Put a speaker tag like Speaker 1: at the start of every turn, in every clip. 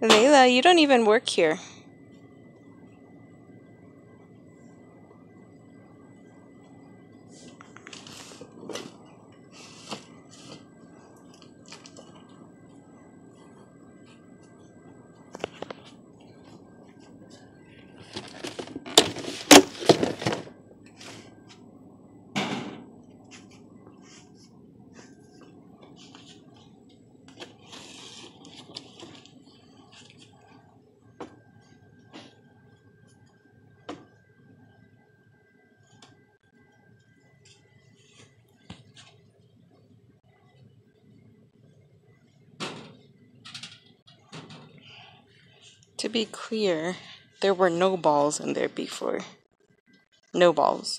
Speaker 1: Layla, you don't even work here. To be clear, there were no balls in there before. No balls.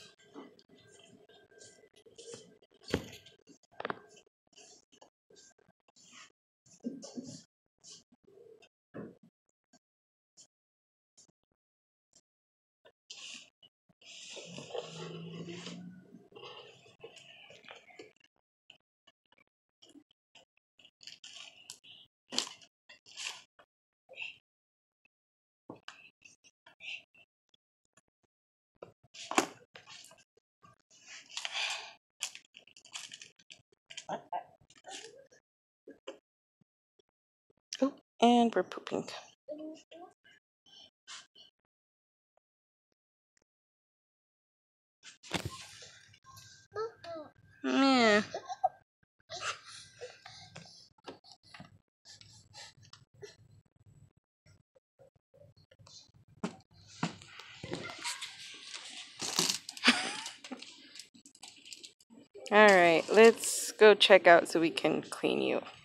Speaker 1: Oh, and we're pooping. Yeah. Alright, let's go check out so we can clean you.